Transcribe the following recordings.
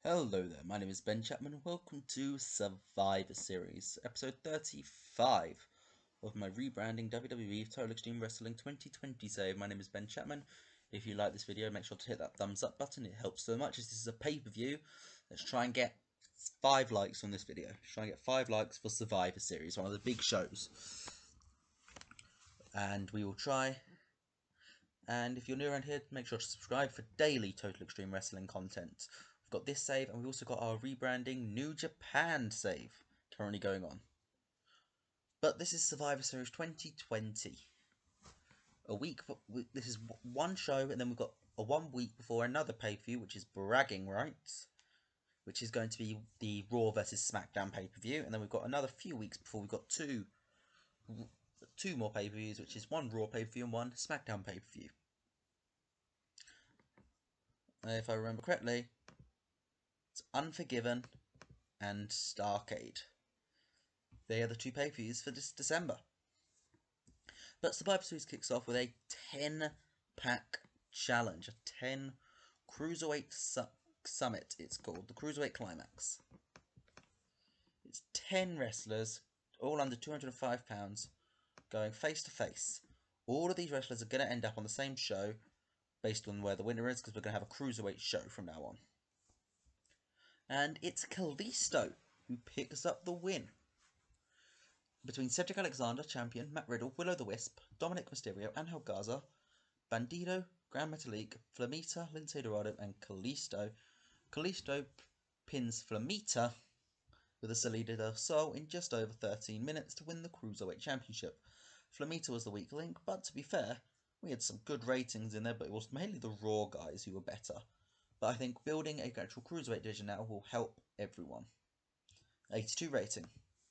Hello there, my name is Ben Chapman and welcome to Survivor Series, episode 35 of my rebranding WWE Total Extreme Wrestling 2020 save. My name is Ben Chapman. If you like this video, make sure to hit that thumbs up button, it helps so much as this is a pay-per-view. Let's try and get 5 likes on this video. Let's try and get 5 likes for Survivor Series, one of the big shows. And we will try. And if you're new around here, make sure to subscribe for daily Total Extreme Wrestling content. We've got this save, and we've also got our rebranding New Japan save currently going on. But this is Survivor Series 2020. This is one show, and then we've got a 1 week before another pay-per-view, which is Bragging Rights, which is going to be the Raw vs SmackDown pay-per-view, and then we've got another few weeks before we've got two more pay-per-views, which is one Raw pay-per-view and one SmackDown pay-per-view. If I remember correctly, it's Unforgiven and Starrcade. They are the two pay-per-views for this December. But Survivor Series kicks off with a 10-pack challenge, a 10 Cruiserweight Summit, it's called, the Cruiserweight Climax. It's 10 wrestlers, all under 205 pounds, going face to face. All of these wrestlers are going to end up on the same show, based on where the winner is, because we're going to have a Cruiserweight show from now on. And it's Kalisto who picks up the win. Between Cedric Alexander, champion, Matt Riddle, Will-O-the-Wisp, Dominic Mysterio, Angel Garza, Bandido, Gran Metalik, Flamita, Lince Dorado, and Kalisto. Kalisto pins Flamita with a Salida del Sol in just over 13 minutes to win the Cruiserweight Championship. Flamita was the weak link, but to be fair, we had some good ratings in there, but it was mainly the Raw guys who were better. But I think building a actual Cruiserweight division now will help everyone. 82 rating.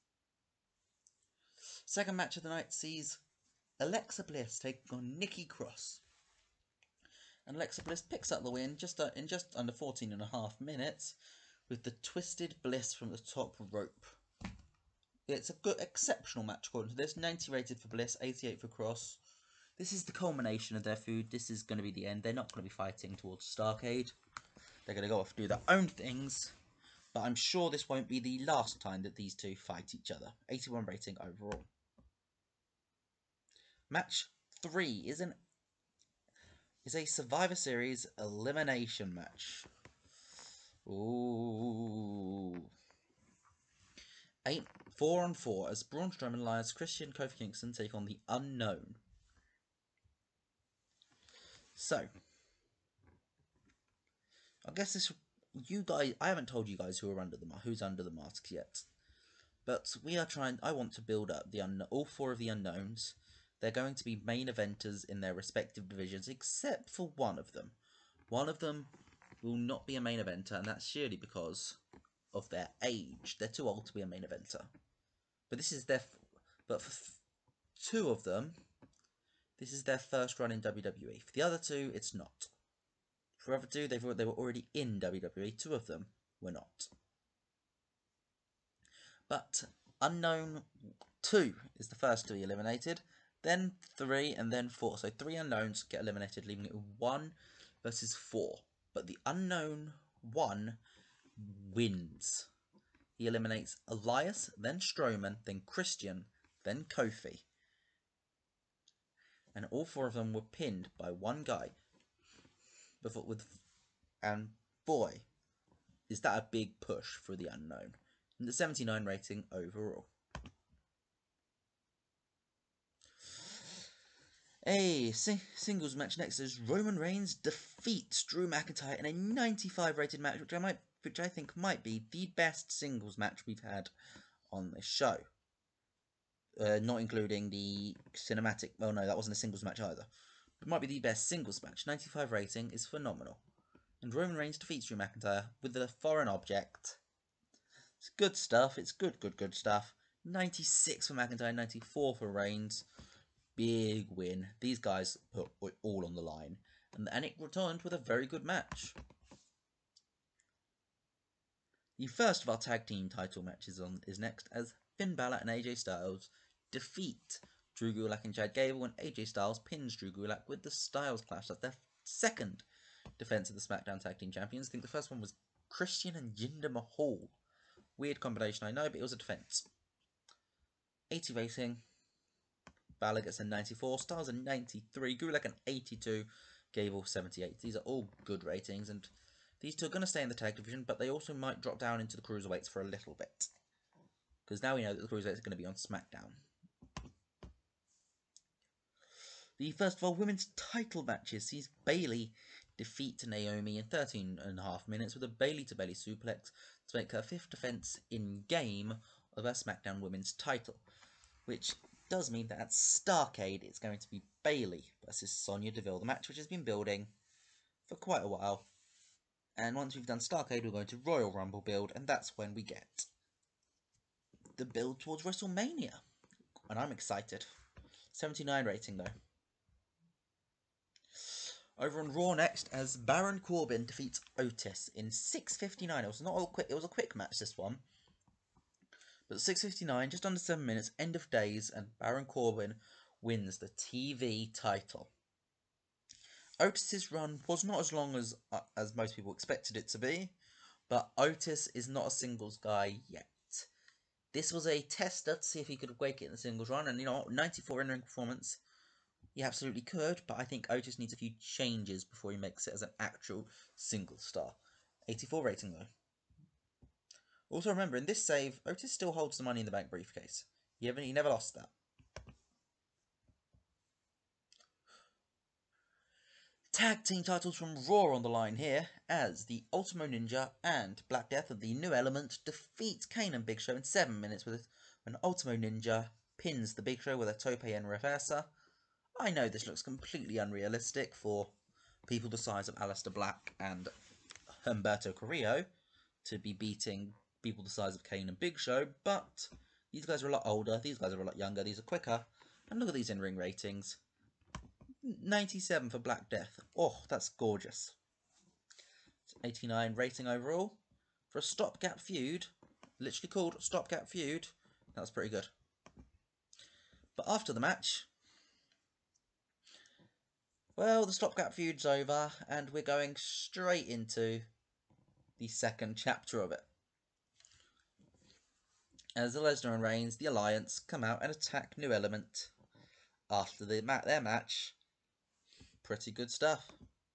Second match of the night sees Alexa Bliss taking on Nikki Cross. And Alexa Bliss picks up the win in just under 14.5 minutes with the Twisted Bliss from the top rope. It's a good, exceptional match according to this. 90 rated for Bliss, 88 for Cross. This is the culmination of their feud. This is going to be the end. They're not going to be fighting towards Starrcade. They're going to go off and do their own things. But I'm sure this won't be the last time that these two fight each other. 81 rating overall. Match 3 is a Survivor Series elimination match. Ooh. 4-on-4 as Braun Strowman, Elias, Christian, Kofi Kingston take on the Unknown. So, I guess I haven't told you guys who's under the masks yet. But I want to build up all 4 of the Unknowns. They're going to be main eventers in their respective divisions, except for one of them. One of them will not be a main eventer, and that's surely because of their age. They're too old to be a main eventer. But for 2 of them, this is their first run in WWE. For the other 2, it's not. For the other 2, they were already in WWE. 2 of them were not. But Unknown 2 is the first to be eliminated. Then 3 and then 4. So 3 unknowns get eliminated, leaving it 1 versus 4. But the Unknown 1 wins. He eliminates Elias, then Strowman, then Christian, then Kofi. And all 4 of them were pinned by one guy. And boy, is that a big push for the Unknown. And the 79 rating overall. A singles match next is Roman Reigns defeats Drew McIntyre in a 95 rated match, which I think might be the best singles match we've had on this show. Not including the cinematic. Well, no, that wasn't a singles match either. It might be the best singles match. 95 rating is phenomenal. And Roman Reigns defeats Drew McIntyre with a foreign object. It's good stuff. It's good stuff. 96 for McIntyre, 94 for Reigns. Big win. These guys put it all on the line. And it returned with a very good match. The first of our tag team title matches is next as Finn Balor and AJ Styles defeat Drew Gulak and Chad Gable, and AJ Styles pins Drew Gulak with the Styles Clash. That's their second defense of the SmackDown Tag Team Champions. I think the first one was Christian and Jinder Mahal. Weird combination, I know, but it was a defense. 80 rating. Balor gets a 94, Styles a 93, Gulak an 82, Gable 78. These are all good ratings, and these two are going to stay in the tag division, but they also might drop down into the cruiserweights for a little bit. Because now we know that the cruiserweights are going to be on SmackDown. The first of our women's title matches sees Bayley defeat Naomi in 13.5 minutes with a Bayley-to-Bayley suplex to make her 5th defense in-game of her SmackDown Women's title, which does mean that at Starrcade it's going to be Bayley versus Sonya Deville, the match which has been building for quite a while. And once we've done Starrcade, we're going to Royal Rumble build, and that's when we get the build towards WrestleMania. And I'm excited. 79 rating though. Over on Raw next, as Baron Corbin defeats Otis in 6:59. It was not all quick. It was a quick match, this one. But 6:59, just under 7 minutes, end of days, and Baron Corbin wins the TV title. Otis's run was not as long as most people expected it to be, but Otis is not a singles guy yet. This was a tester to see if he could wake it in the singles run, and 94 in-ring performance. He absolutely could, but I think Otis needs a few changes before he makes it as an actual single star. 84 rating though. Also remember, in this save, Otis still holds the Money in the Bank briefcase. He never lost that. Tag team titles from Raw on the line here, as the Ultimo Ninja and Black Death of the New Element defeat Kane and Big Show in 7 minutes with when Ultimo Ninja pins the Big Show with a Tope en Reversa. I know this looks completely unrealistic for people the size of Aleister Black and Humberto Carrillo to be beating people the size of Kane and Big Show, but these guys are a lot older, these guys are a lot younger, these are quicker, and look at these in-ring ratings. 97 for Black Death. Oh, that's gorgeous. 89 rating overall. For a stopgap feud, literally called stopgap feud, that was pretty good. But after the match, well, the stopgap feud's over, and we're going straight into the second chapter of it. As Lesnar and Reigns, the Alliance, come out and attack New Element after their match. Pretty good stuff.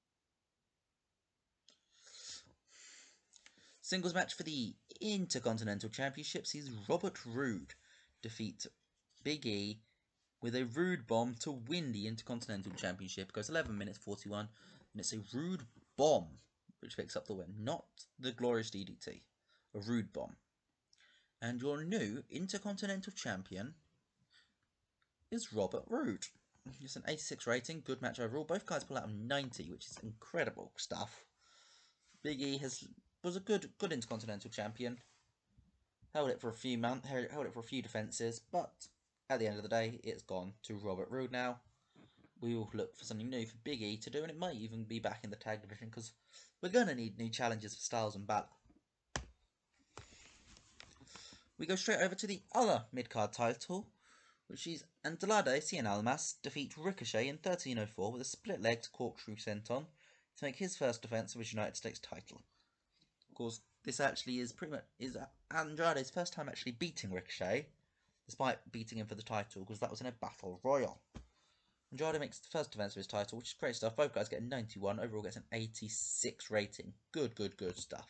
Singles match for the Intercontinental Championship sees Robert Roode defeat Big E with a Roode bomb to win the Intercontinental Championship. It goes 11 minutes 41, and it's a Roode bomb which picks up the win, not the Glorious DDT. A Roode bomb. And your new Intercontinental Champion is Robert Roode. It's an 86 rating, good match overall. Both guys pull out a 90, which is incredible stuff. Big E was a good Intercontinental Champion. Held it for a few months, held it for a few defences, but at the end of the day, it's gone to Robert Roode now. We will look for something new for Big E to do, and it might even be back in the tag division, because we're going to need new challenges for Styles and Balor. We go straight over to the other mid-card title, which is Andrade Cien Almas defeat Ricochet in 13:04 with a split-legged corkscrew senton to make his first defense of his United States title. Of course, this actually is Andrade's first time actually beating Ricochet, despite beating him for the title, because that was in a Battle Royal. Andrade makes the first defense of his title, which is great stuff. Both guys get a 91, overall gets an 86 rating. Good stuff.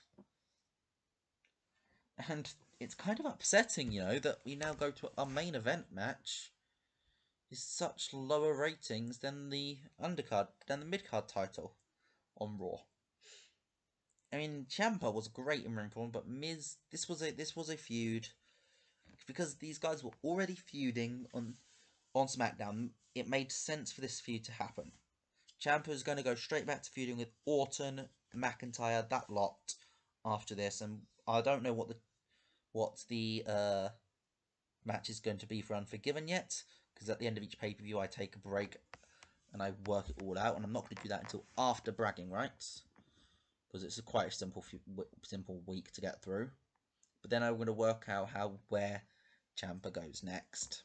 And it's kind of upsetting, that we now go to our main event match is such lower ratings than the mid-card title on Raw. I mean, Ciampa was great in ring form, but Miz, this was a feud because these guys were already feuding on SmackDown. It made sense for this feud to happen. Ciampa is going to go straight back to feuding with Orton, McIntyre, that lot after this, and I don't know what the match is going to be for Unforgiven yet, because at the end of each pay-per-view I take a break and I work it all out, and I'm not going to do that until after bragging rights, because it's quite a simple week to get through. But then I'm going to work out where Ciampa goes next.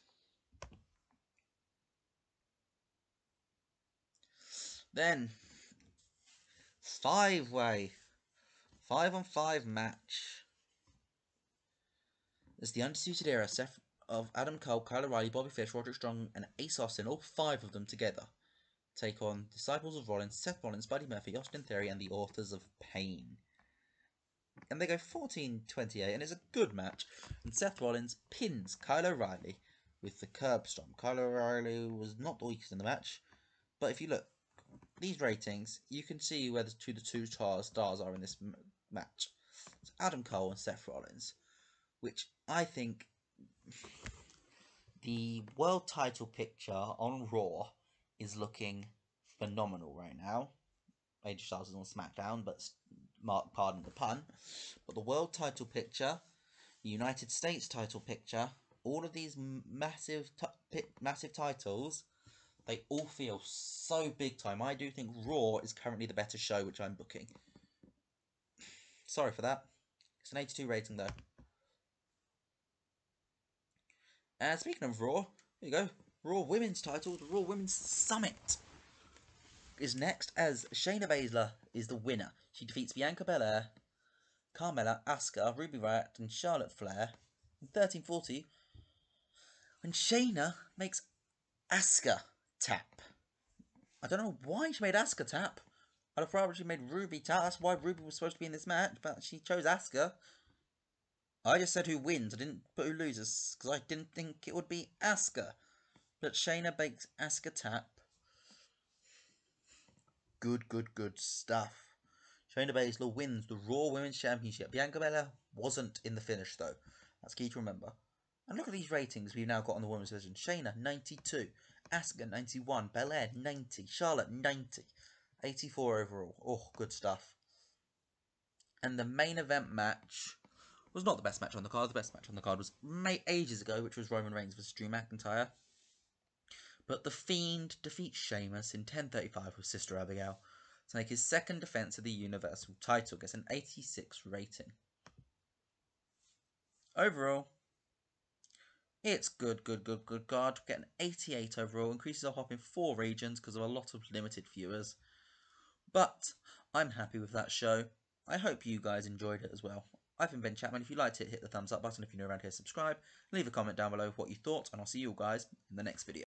Then 5-way 5-on-5 match. It's the Undisputed Era of Adam Cole, Kyle O'Reilly, Bobby Fish, Roderick Strong, and Ace Austin, all 5 of them together, take on Disciples of Rollins, Seth Rollins, Buddy Murphy, Austin Theory, and the Authors of Pain. And they go 14-28, and it's a good match. And Seth Rollins pins Kyle O'Reilly with the curb stomp. Kyle O'Reilly was not the weakest in the match, but if you look these ratings, you can see where the two stars are in this match. It's Adam Cole and Seth Rollins, which I think the world title picture on Raw is looking phenomenal right now. AJ Styles is on SmackDown, but pardon the pun. But the world title picture, the United States title picture, all of these massive titles, they all feel so big time. I do think Raw is currently the better show, which I'm booking. Sorry for that. It's an 82 rating though. And speaking of Raw, here you go. Raw Women's title, the Raw Women's Summit is next, as Shayna Baszler is the winner. She defeats Bianca Belair, Carmella, Asuka, Ruby Riott, and Charlotte Flair in 13:40. And Shayna makes Asuka tap. I don't know why she made Asuka tap. I'd have rather she made Ruby tap. That's why Ruby was supposed to be in this match, but she chose Asuka. I just said who wins. I didn't put who loses, because I didn't think it would be Asuka. But Shayna makes Asuka tap. Good stuff. Shayna Baszler wins the Raw Women's Championship. Bianca Belair wasn't in the finish, though. That's key to remember. And look at these ratings we've now got on the Women's Division. Shayna, 92. Asuka, 91. Belair, 90. Charlotte, 90. 84 overall. Oh, good stuff. And the main event match was not the best match on the card. The best match on the card was ages ago, which was Roman Reigns vs. Drew McIntyre. But The Fiend defeats Sheamus in 10:35 with Sister Abigail to make his second defense of the Universal title. Gets an 86 rating. Overall, it's good card. Get an 88 overall. Increases our hop in 4 regions because of a lot of limited viewers. But I'm happy with that show. I hope you guys enjoyed it as well. I've been Ben Chapman. If you liked it, hit the thumbs up button. If you're new around here, subscribe. Leave a comment down below what you thought, and I'll see you all guys in the next video.